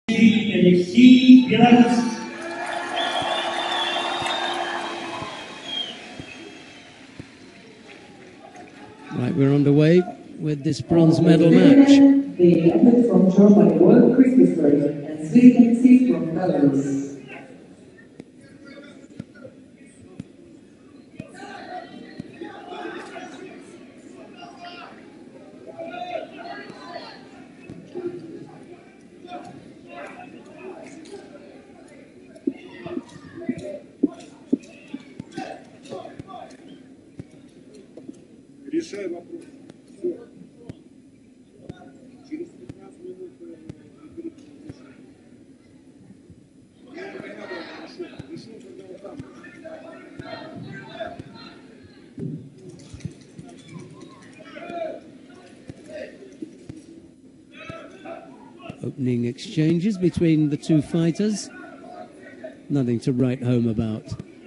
Right, we're underway with this bronze medal match. The athlete from Germany, World Christopher, and Swedenski from Belarus. Решай вопрос. Все. Через 15 минут решил, когда он там. Opening exchanges between the two fighters. Nothing to write home about.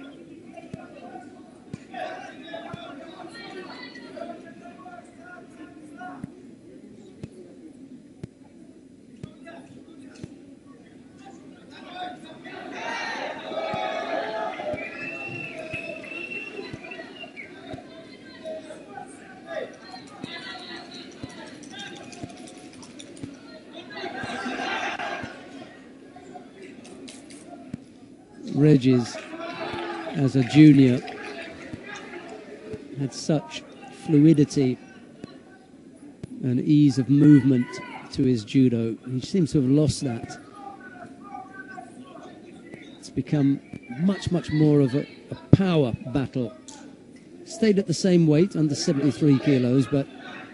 Regis, as a junior, had such fluidity and ease of movement to his judo. He seems to have lost that. It's become much more of a power battle. Stayed at the same weight, under 73 kilos, but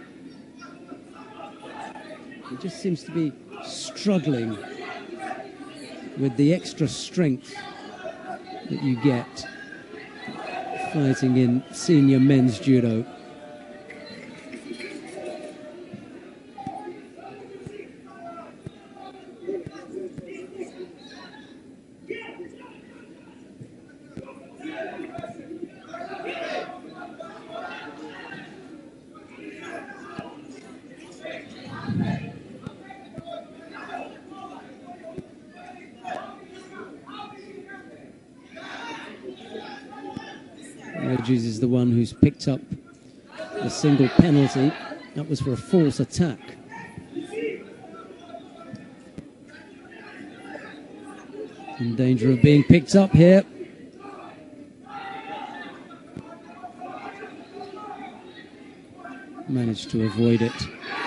he just seems to be struggling with the extra strength that you get fighting in senior men's judo. Regis is the one who's picked up the single penalty. That was for a false attack. In danger of being picked up here. Managed to avoid it.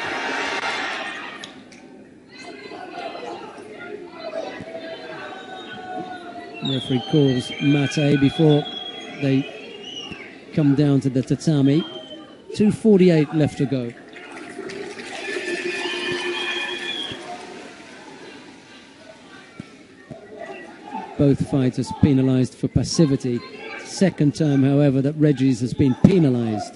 Referee calls mate before they come down to the tatami. 2:48 left to go. Both fighters penalized for passivity. Second time, however, that Regis has been penalized.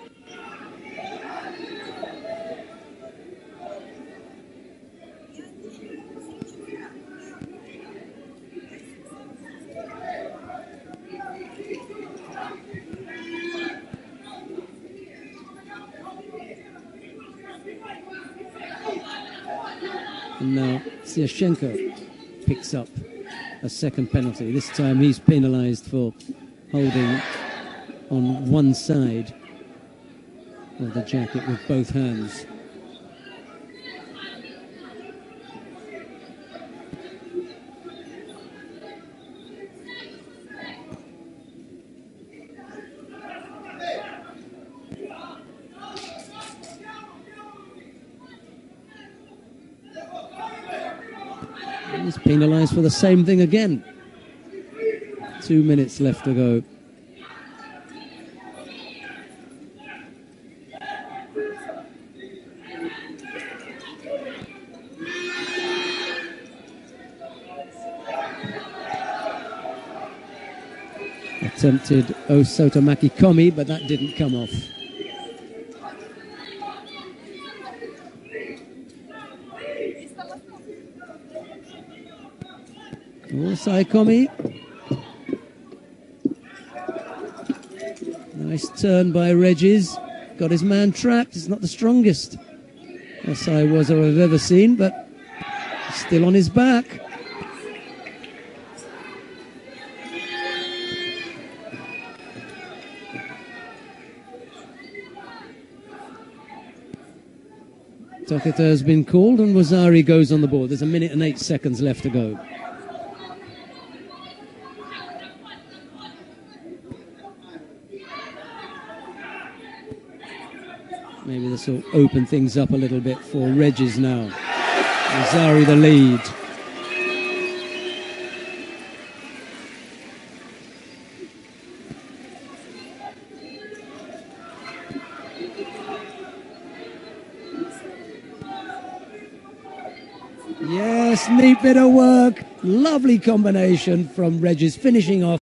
And now TYSHCHENKO picks up a second penalty. This time he's penalized for holding on one side of the jacket with both hands. He's penalised for the same thing again. 2 minutes left to go. Attempted Osotomaki Komi, but that didn't come off. Osai Komi. Nice turn by Regis. Got his man trapped. It's not the strongest Osai was I've ever seen, but still on his back. Tokita has been called and Wazari goes on the board. There's 1 minute and 8 seconds left to go. Maybe this will open things up a little bit for Regis now. Wazari the lead. Yes, neat bit of work. Lovely combination from Regis, finishing off.